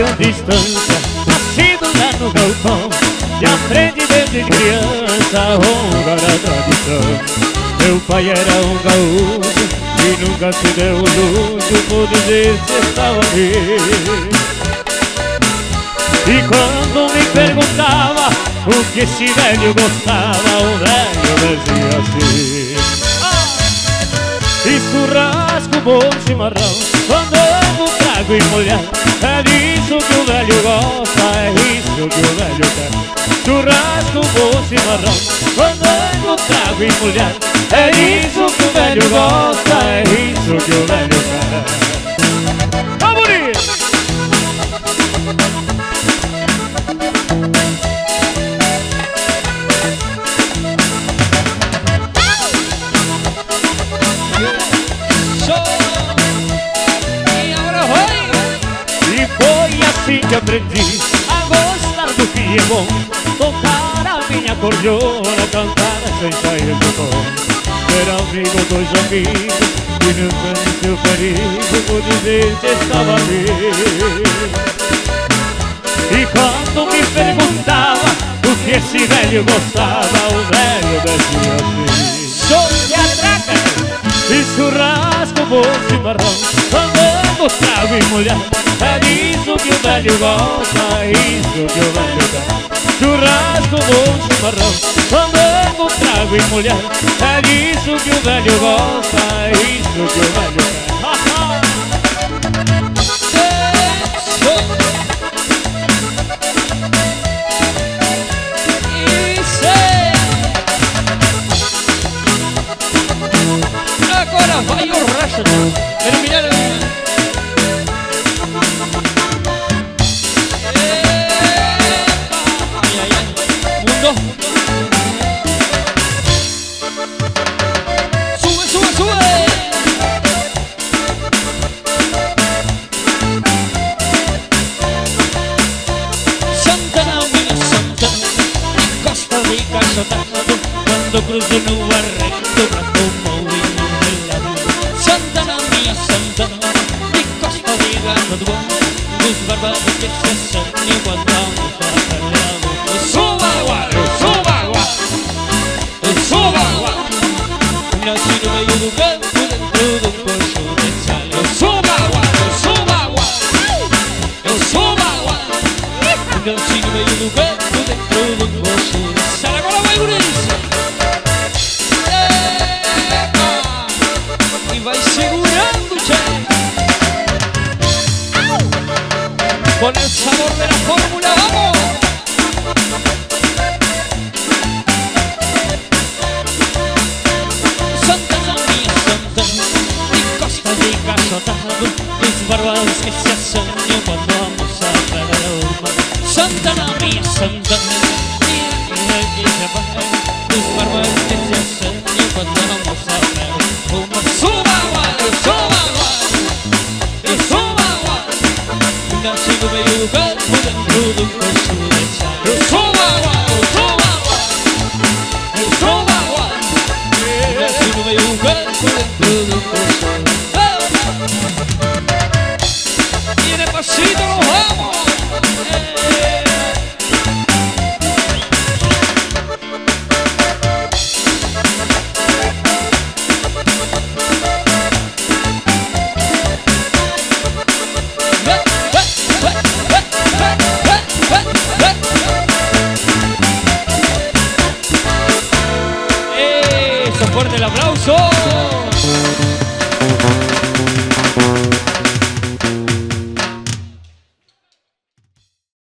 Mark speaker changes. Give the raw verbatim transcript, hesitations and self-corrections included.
Speaker 1: distância, nascido lá no galpão, e aprende desde criança a honrar a tradição. Meu pai era um gaúcho e nunca se deu o luxo por dizer se estava aqui. E quando me perguntava o que esse velho gostava, o velho dizia assim: e churrasco, bom chimarrão, fandango, trago e mulher, é disso que o velho gosta, é isso que o velho quer. Churrasco, bom chimarrão, fandango, trago e mulher, é isso que o velho gosta, é isso que o velho quer. Tá bonito! E foi assim que aprendi a gostar do que é bom, tocar a minha cordiona, cantar sem sair do tom, ser amigo dos amigos e nunca no seu perigo por dizer que estava ali. E quando me perguntava o que esse velho gostava, o velho dizia assim: sou de atraca e churrasco, bom chimarrão, fandango, trago e mulher, é disso que o velho gosta, é isso que o velho quer. Churrasco, bom chimarrão, fandango, trago e mulher, é disso que o velho gosta, é isso que o velho quer.
Speaker 2: Agora vai o resto. Terminar a quando cruzo no barreto pra como de lado. Santana, minha Santana, de costa de gado bom, dos barbados que se acendem quando vamos a lado. Eu sou baguá, eu sou baguá, eu sou baguá, nasci no meio do campo dentro do coxo de sal. Eu sou baguá, eu sou baguá, eu sou baguá, nasci no meio do campo dentro do coxo de sal. Agora vai por isso. Vai segurando, che, con el sabor de la fórmula, vamos. Santana, minha Santana, de costa de cachotado, dos barbados que se acendem quando vamos a perder el mar. Santana, minha Santana, dos barbados que se acendem quando vamos a perder el mar. Suba! Nasci no meio do campo dentro do coxo de sal. Eu sou baguá, eu sou baguá, eu sou baguá, nasci no meio do campo dentro do coxo de sal. E despacito nos vamos. Fuerte el aplauso.